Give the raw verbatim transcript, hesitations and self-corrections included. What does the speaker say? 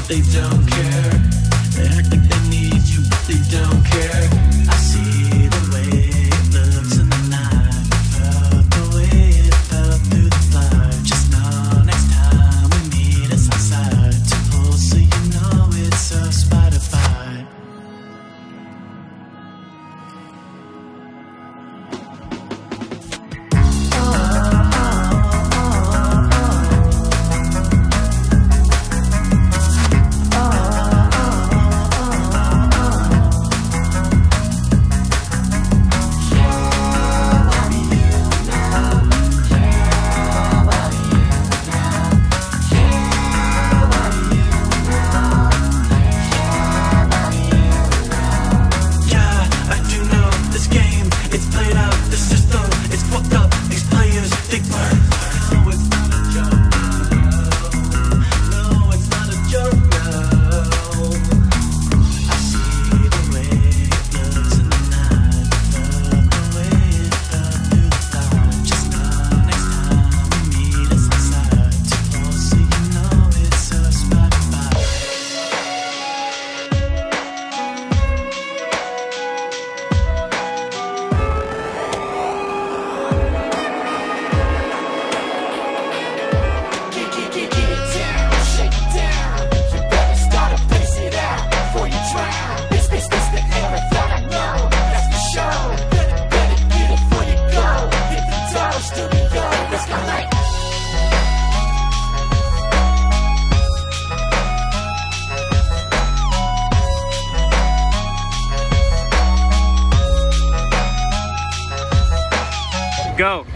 they don't care. They act like they need you, but they don't care. I see the way it looks in the night. Felt the way it felt through the flight. Just know next time we meet us outside to pull, so you know it's a spider bite. Go.